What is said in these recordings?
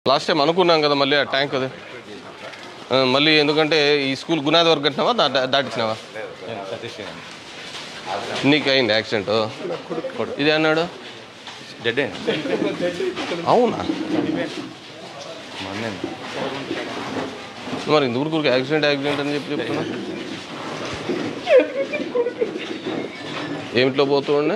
Last time అనుకున్నాం కదా మళ్ళీ ఆ ట్యాంక్ అది మళ్ళీ ఎందుకంటే ఈ స్కూల్ గునాది వరకు కట్టినావా దాటించినావా నీకు అయింది యాక్సిడెంట్ ఇది అన్నాడు అవునా మరి ఇందుకు యాక్సిడెంట్ అని చెప్తున్నా ఏమిట్లో పోతుండే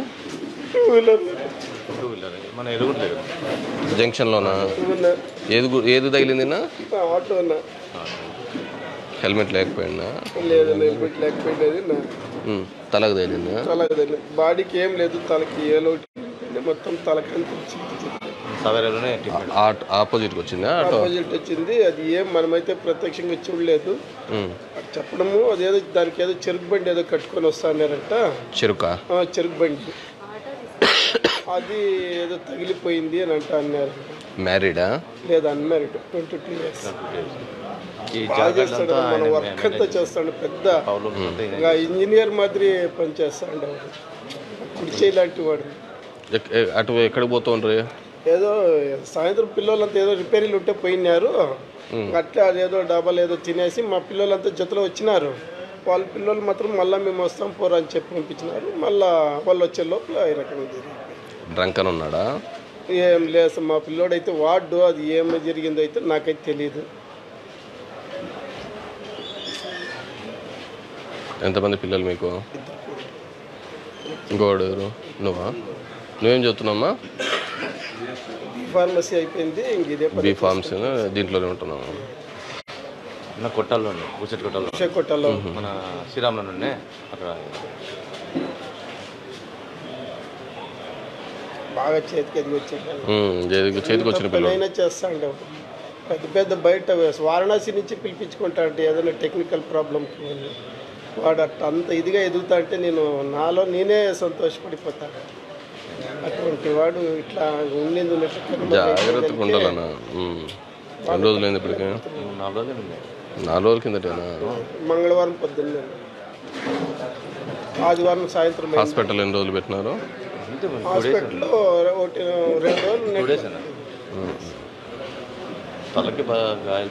జంక్షన్లోనా ఏది తగిలిందినా హెల్మెట్ లేకపోయినా తలకు తగిలిందా బాడీకి ఏం లేదు తలకి మొత్తం తలకంతా ఆపోజిట్ వచ్చిందా ఆపోజిట్ వచ్చింది అది ఏం మనమైతే ప్రత్యక్షంగా చూడలేదు చెప్పడము అదేదో దానికి ఏదో చెరుకు బండి ఏదో కట్టుకొని వస్తారంట చెరుకు బండి అది ఏదో తగిలిపోయింది అని అన్నారు మ్యారీడా లేదా అన్మ్యారీడ్ 22 years చేస్తాడు మన వర్క్ అంతా చేస్తాడు పెద్ద ఇంజనీర్ మాదిరి పని చేస్తాడు కుడిచే ఇలాంటి వాడు అటు ఎక్కడికి పోతుండ్రు ఏదో సాయంత్రం పిల్లలంతా ఏదో రిపేరీలు ఉంటే పోయినారు అట్లా అదేదో డబ్బాలు ఏదో తినేసి మా పిల్లలంతా జతలో వచ్చినారు వాళ్ళ పిల్లలు మాత్రం మళ్ళీ మేము వస్తాం పోరా అని చెప్పి పంపించినారు మళ్ళీ వాళ్ళు వచ్చే లోపల ఈ రకంగా డ్రంక్ అని ఉన్నాడా ఏం లేదు మా పిల్లోడైతే వాడు అది ఏమి జరిగిందో అయితే నాకైతే తెలియదు ఎంతమంది పిల్లలు మీకు ఇంకోడు నువ్వేం చదువుతున్నామ్మా ఫార్మసీ అయిపోయింది బీ ఫార్మసీ దీంట్లోనే ఉంటున్నావు నా కొట్టాల్లో కొట్టాల్లో మన శ్రీరాములో ఉండే అక్కడ బాగా చేతికి వచ్చిన పిల్లలు చేస్తా ఉండే పెద్ద పెద్ద బయట వారణాసి నుంచి పిలిపించుకుంటా అంటే ఏదైనా టెక్నికల్ ప్రాబ్లంకి వాడు అట్లా అంత ఇదిగా ఎదుగుతా అంటే నాలో నేనే సంతోషపడిపోతాను అటువంటి వాడు ఇట్లా ఉండింది జాగ్రత్తగా ఉండాలన్నా 2 రోజులైంది ఇప్పటికే 4 రోజుల కిందటేనా మంగళవారం పొద్దున్నే ఆదివారం సాయంత్రం హాస్పిటల్ ఎన్ని రోజులు పెట్టినారు హాస్పిటల్లో 2 రోజులు తలకి గాయాలు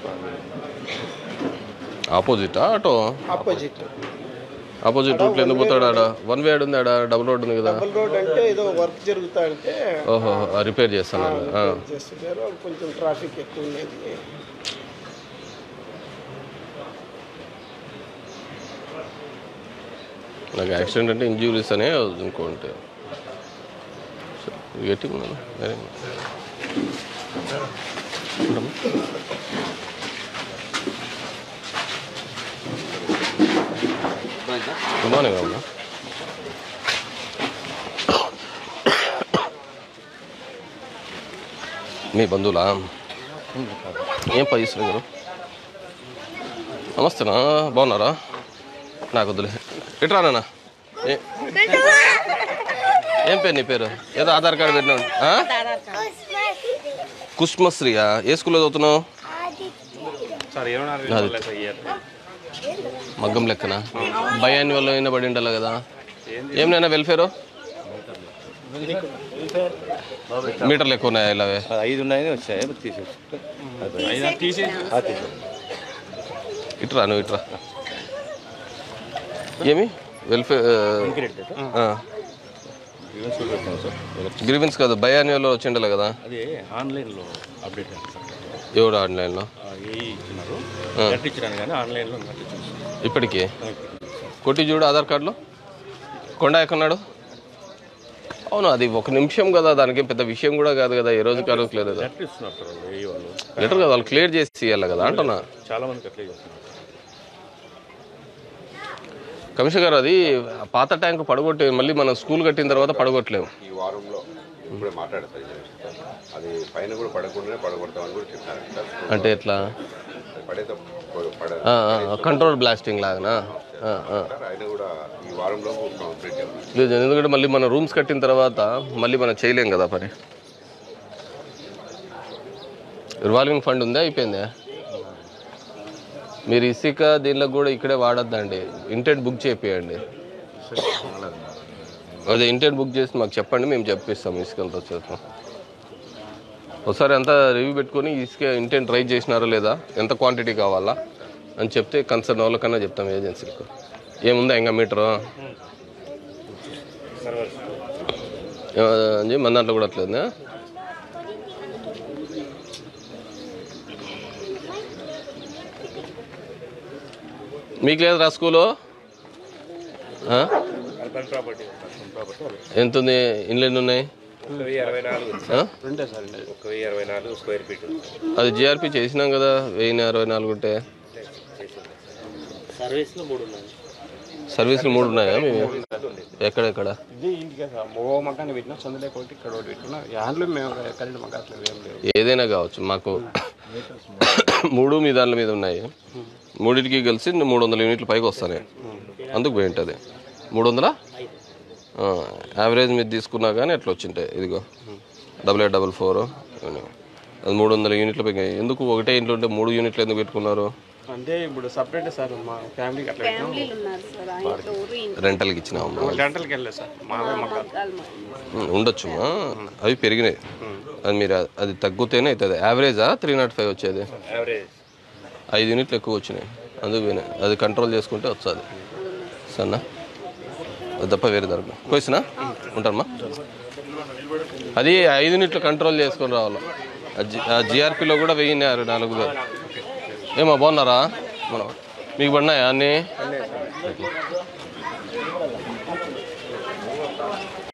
ఆపోజిట్ ఆటో ఆపోజిట్ రూట్లో ఎందుకు పోతాడు ఆడ 1 వే ఉంది ఆడ డబుల్ రోడ్ ఉంది కదా డబుల్ రోడ్ అంటే ఏదో వర్క్ జరుగుతా అంటే ఓహో రిపేర్ చేస్తున్నారు కొంచెం ట్రాఫిక్ ఎక్కువ ఉండేది నాకు యాక్సిడెంట్ అంటే ఇంజ్యూరీస్ అనే ఇంకోంటే గట్టిగా ఉన్నాను వెరీ గుడ్ మార్నింగ్ అమ్మా మీ బంధువులా ఏం పైసలు గారు నమస్తేనా బాగున్నారా నాకు వద్దులే ఎట్రా నాన్న ఏం పేరు నీ పేరు ఏదో ఆధార్ కార్డు పెట్టినా కుష్మశ్రీయా ఏ స్కూల్లో చదువుతున్నావు మగ్గం లెక్కన బయాన్యువల్ అయినా పడి ఉండాలి కదా ఏమైనా వెల్ఫేరు మీటర్లు ఎక్కువ ఉన్నాయా ఇలావే 5 ఉన్నాయని వచ్చాయి ఇట్రా నువ్వు ఇట్రా ఏమి వెల్ఫేర్ గ్రీవెన్స్ కాదు బయాన్యువల్లో వచ్చిండాలి కదా అది ఆన్లైన్లో అప్డేట్ ఎవడు ఆన్లైన్లో ఇప్పటికి కొట్టి చూడు ఆధార్ కార్డులో కొండ ఎక్కడున్నాడు అవును అది 1 నిమిషం కదా దానికి పెద్ద విషయం కూడా కాదు కదా ఏ రోజు కాదు లేదు లెటర్ కదా వాళ్ళు క్లియర్ చేసి ఇవ్వాలి కదా అంటున్నా చాలా మంది అట్లే చేస్తున్నారు కమిషనర్ గారు అది పాత ట్యాంక్ పడగొట్టే మళ్ళీ మనం స్కూల్ కట్టిన తర్వాత పడగొట్టలేము ఈ వారంలో ఇప్పుడే మాట్లాడతారు అది పైన కూడా పడకుండానే పడగొడతామని కూడా చెప్పారు అంటే ఎట్లా కంట్రోల్ బ్లాస్టింగ్ లాగానా ఆయన కూడా ఈ వారంలో కంప్లీట్ లేదు ఎందుకంటే మళ్ళీ మన రూమ్స్ కట్టిన తర్వాత మళ్ళీ మనం చేయలేం కదా పని రివాల్వింగ్ ఫండ్ ఉందా అయిపోయిందా మీరు ఇసుక దీనిలో కూడా ఇక్కడే వాడొద్దండి ఇంటెంట్ బుక్ చేపియండి అదే ఇంటెంట్ బుక్ చేసి మాకు చెప్పండి మేము చెప్పిస్తాం ఇసుకంతా వచ్చేస్తాం ఒకసారి అంతా రివ్యూ పెట్టుకొని ఇసుక ఇంటెంట్ రైజ్ చేసినారా లేదా, ఎంత క్వాంటిటీ కావాలా అని చెప్తే కన్సర్న్ వాళ్ళకన్నా చెప్తాం ఏజెన్సీలకు. ఏముందా ఇంకా మీటరు అని మన దాంట్లో కూడా అట్లేదు. మీకు లేదురా స్కూలు? ఎంత ఉంది? ఇండ్లు ఎన్ని ఉన్నాయి? అది జిఆర్పి చేసినాం కదా, 1064 ఉంటే. సర్వీసులు 3 ఉన్నాయా మేము? ఎక్కడెక్కడ? ఏదైనా కావచ్చు, మాకు 3 మీ దాంట్లో మీద ఉన్నాయి. 3టికి కలిసి 300 యూనిట్లు పైకి వస్తాయి. అందుకు పోయి ఉంటుంది 300 యావరేజ్ మీద తీసుకున్నా కానీ ఎట్లా వచ్చింటాయి. ఇదిగో 8844 అది 300 యూనిట్ల పైకి. ఎందుకు ఒకటే ఇంట్లో ఉంటే 3 యూనిట్లు ఎందుకు పెట్టుకున్నారు? అంటే ఇప్పుడు సపరేట్ సార్ మా ఫ్యామిలీకి అట్లా రెంటల్కి ఇచ్చినామమ్మా. రెంటల్కి వెళ్ళలేదు సార్, ఉండొచ్చుమా. అవి పెరిగినాయి. అది మీరు అది తగ్గితేనే అవుతుంది. యావరేజా 305 వచ్చేది? 5 యూనిట్లు ఎక్కువ వచ్చినాయి, అందుకు పోయినాయి. అది కంట్రోల్ చేసుకుంటే వస్తుంది సన్నా. అది తప్ప వేరే దొరకదు. కోసినా ఉంటారమ్మా. అది 5 యూనిట్లు కంట్రోల్ చేసుకొని రావాలి. జిఆర్పిలో కూడా 1064. ఏమో బాగున్నారా? మనం మీకు పడినాయా అన్నీ?